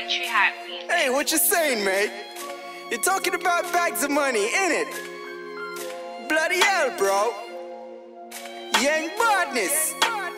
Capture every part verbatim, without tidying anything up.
Countree heartbeat. Hey, what you saying, mate? You're talking about bags of money, innit? Bloody hell, bro. Yeng badness.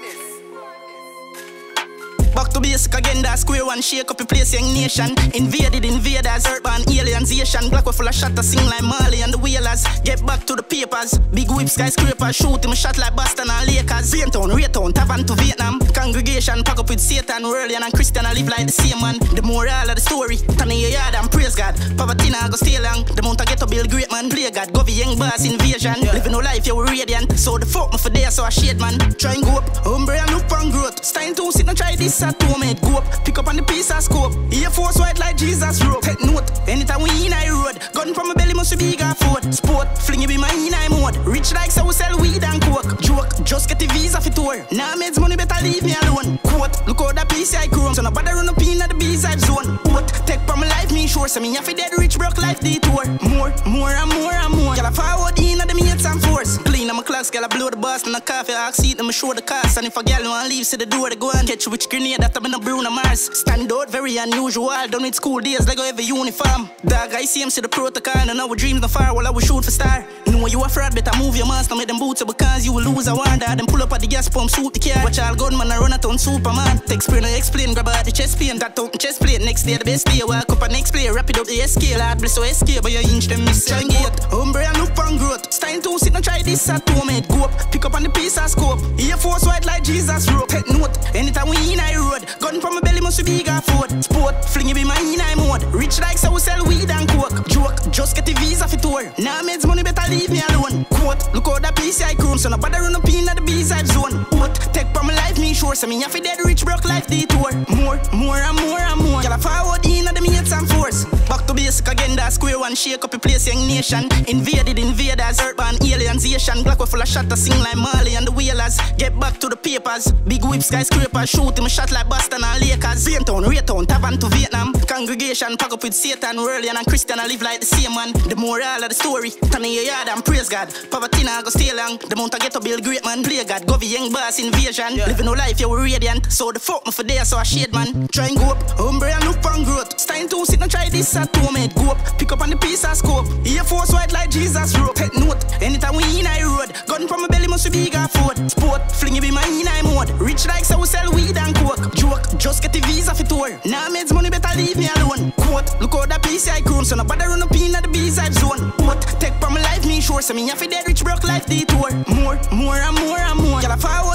Back to basic again, that square one, shake up your place, young nation. Invaded invaders, urban alienization. Black with full of shot to sing like Marley and the Wheelers. Get back to the papers, big whip skyscrapers. Shoot him a shot like Boston and Lakers. Town, Raytown, tavern to Vietnam. Congregation, pack up with Satan, Worlian and Christian. I live like the same man. The moral of the story, turn in your yard and praise God. Poverty now go stay long. The mount I get to build great man. Play God, go be young boss invasion. Yeah. Living no life, you were radiant. So the fuck me for there, so I shade man. Try and go up, hombre and look on growth. Stein to sit and try this. At home, it go up, pick up on the piece of scope. Air Force white like Jesus rope. Take note, anytime we in I road. Gun from my belly must be big afford. Sport, fling it be my in I mode. Rich like so we sell weed and coke. Joke, just get the visa for tour. Now meds money better leave me alone. Quote, look how that P C I chrome. So nobody run up in at the B-side zone. Quote, take from my life me sure. So me have to dead rich broke life detour. More, more and more and more. Y'all forward in at the mates and force. Clean on my clocks, girl I blow the bus and a coffee. I seat them show the cost. And if a girl want leave, see the door they go and catch which grenade that I'm in a Bruno Mars. Stand out, very unusual. Done with school days, like every uniform. Dog, I see him see the protocol. And our dreams not far while I will shoot for star. Know you a fraud, better move your master, make them boots up because you will lose a wonder. Then pull up at the gas pump, shoot the car. Watch all gunman and run a ton Superman. Take spray and explain, grab out the chest pain. That out the chest plate, next day the best day. Walk up and next play, wrap it up the scale. Hard bless so escape, but you inch them miss and gate. Hombre and look on growth. Stein to sit and try this at home, it go up. Pick up on the piece of scope. Air Force white like Jesus rope. Take note, anytime we in I road. Gun from my belly must be big afford. Sport, fling it be my in I mode. Rich like so we sell weed and coke. Joke, just get the visa for tour. Now meds money better leave me alone. Quote, look how that P C I chrome. So nobody run up in at the B-side zone. Quote, take from my life me sure. So me have to dead rich broke life detour. More, more and more and more. Y'all forward in at the mates and force. Back to basic again, that square one, shake up your place, young nation. Invaded invaders, urban alienization. Black with full of shot to sing like Marley and the Wheelers. Get back to the papers, big whip skyscrapers. Shoot him a shot like Boston and Lakers. Town, Raytown, tavern to Vietnam. Congregation, pack up with Satan, Worlian and Christian. I live like the same man. The moral of the story, turn in your yard and praise God. Poverty now go stay long. The mount I get to build great man. Play God, go be young boss invasion. Yeah. Living no life, you were radiant. So the fuck me for there, so I shade man. Try and go up, hombre and look on growth. Stein to sit and try this at home, it go up. Pick up on the piece of scope. Air Force white like Jesus rope. Take note, anytime we in I road. Gun from my belly must be big afford. Sport, fling it be my in I mode. Rich like so we sell weed and coke. Joke, just get the visa for tour. Now meds money better leave me alone. Quote, look how that P C I chrome. So nobody run up in at the B-side zone. Quote, take from my life me sure. So me have to dead rich broke life detour. More, more and more and more. Y'all forward